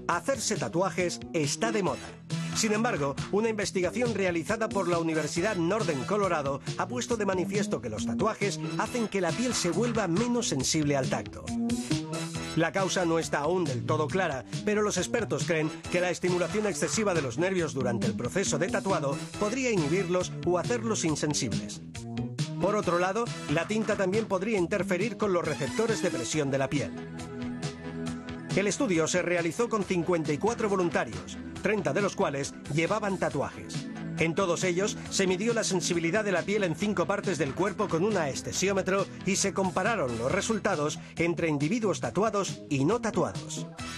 Hacerse tatuajes está de moda. Sin embargo, una investigación realizada por la Universidad Northern Colorado ha puesto de manifiesto que los tatuajes hacen que la piel se vuelva menos sensible al tacto. La causa no está aún del todo clara, pero los expertos creen que la estimulación excesiva de los nervios durante el proceso de tatuado podría inhibirlos o hacerlos insensibles. Por otro lado, la tinta también podría interferir con los receptores de presión de la piel. El estudio se realizó con 54 voluntarios, 30 de los cuales llevaban tatuajes. En todos ellos se midió la sensibilidad de la piel en 5 partes del cuerpo con un anestesiómetro y se compararon los resultados entre individuos tatuados y no tatuados.